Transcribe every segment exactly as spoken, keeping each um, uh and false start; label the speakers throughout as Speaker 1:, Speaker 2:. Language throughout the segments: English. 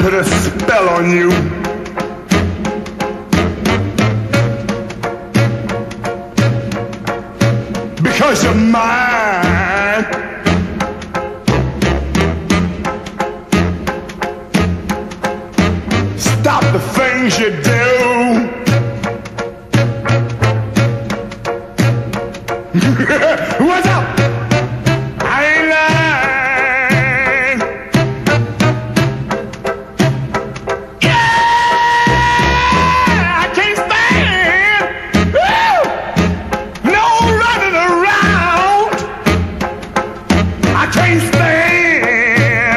Speaker 1: put a spell on you. Because you're mine. Stop the things you do. What's up? I ain't lying. Yeah, I can't stand. Woo! No running around. I can't stand.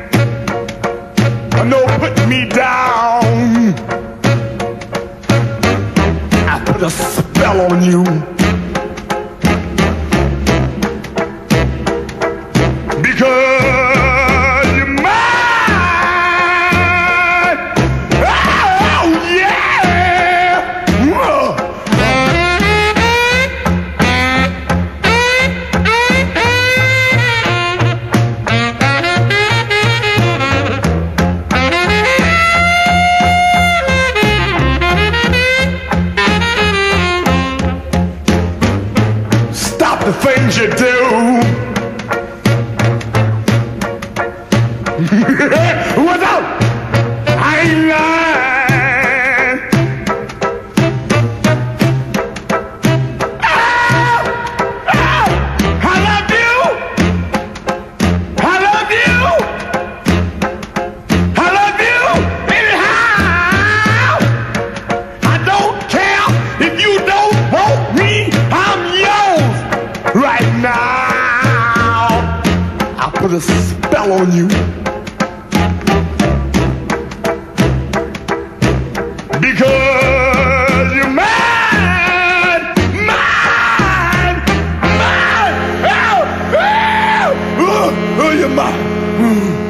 Speaker 1: No putting me down. I put a spell on you. Because you're mine. Oh, yeah. Whoa. Stop the things you do. What's up? I ain't lying. Oh, oh, I love you. I love you. I love you anyhow. I don't care if you don't want me. I'm yours right now. I'll put a spell on you. Because you're mine, mine, mine. Oh, oh, oh, oh, you're mine.